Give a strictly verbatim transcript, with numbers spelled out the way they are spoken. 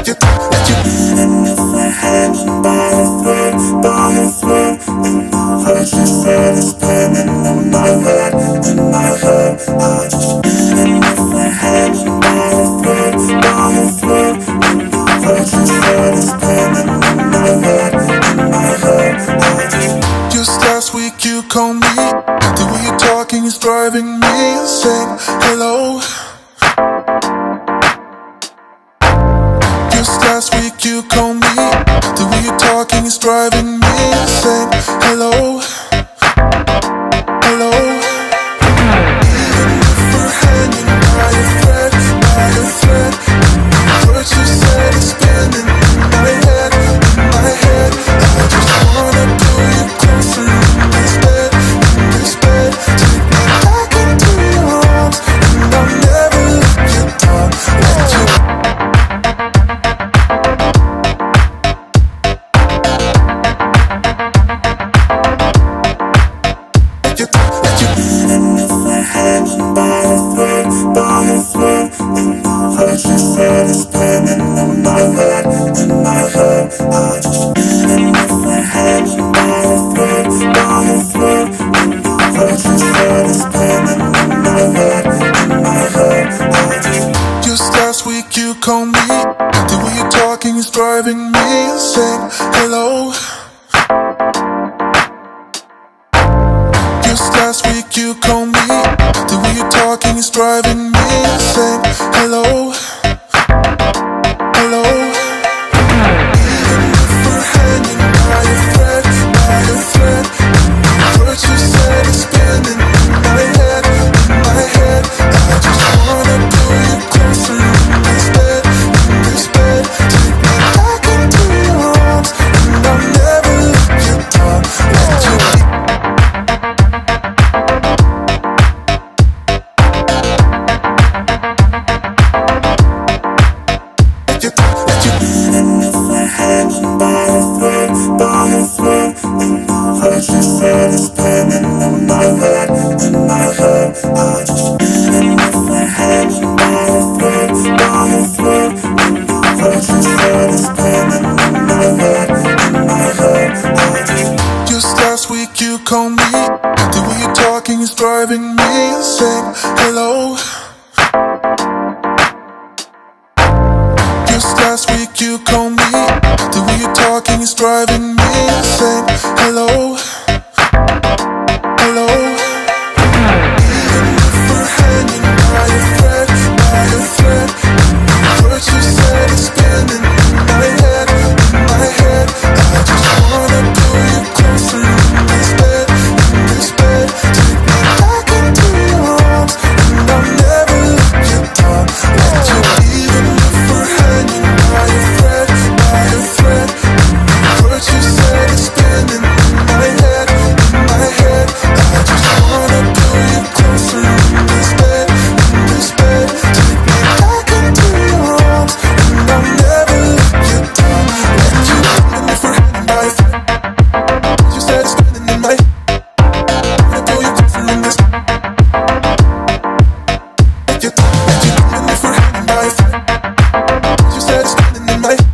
you, let you. And if we're hanging by a thread, by a thread, and the voice you said is spinning in my head, in my head. I just. And if we're hanging by a thread, by a thread, and the voice you said is spinning in my head, in my head. I just. Just last week you called me. The way you're talking is driving me insane. Hello. Just last week you called me. The way you're talking is driving me insane. Hello. Hello. Even if we're hanging by a thread, by a thread, what you said is spinning in my head, in my head. I just wanna pull you closer in this bed, in this bed. Take me back into your arms, and I'll never let you down. Let you. And if we're hanging by a thread, by a thread, and the voice you said is spinning in my head, in my head. I just. And if we're hanging by a thread, by a thread, and the voice you said is spinning in my head, in my head. I just. Just last week you called me. The way you're talking is driving me insane. Hello. Just last week you called me. The way you're talking is driving me insane. Hello. Hello. Even if we're hanging by a thread, by a thread, what you said is spinning in my head, in my head. I just wanna pull you closer in this bed, in this bed. Take me back into your arms, and I'll never let you down. Let you. And if we're hanging by a thread, by a thread, and the voice you said is spinning in my head, in my head. I just. And if we're hanging by a thread, by a thread, and the voice you said is spinning in my head, in my head. I just. Just last week you called me. The way you're talking is driving me insane. Hello. Just last week you called me. The way you're talking is driving me insane. Hello. Hello. Even if we're hanging by a thread, by a thread, what you said is spinning in my head, in my head. I just wanna pull you closer in this bed, in this bed. Take me back into your arms, and I'll never let you down. Let you. Even if we're hanging by a thread, by a thread, what you said is spinning in my head, in my head. I just wanna pull you closer in this bed, in this bed. Take me back into your arms, and I'll never let you down. Let you. And if we're hanging by a thread, what you said is spinning in my head. Wanna pull you closer in this. Let you. Let you. And if we're hanging by a thread, what you said is spinning in my head.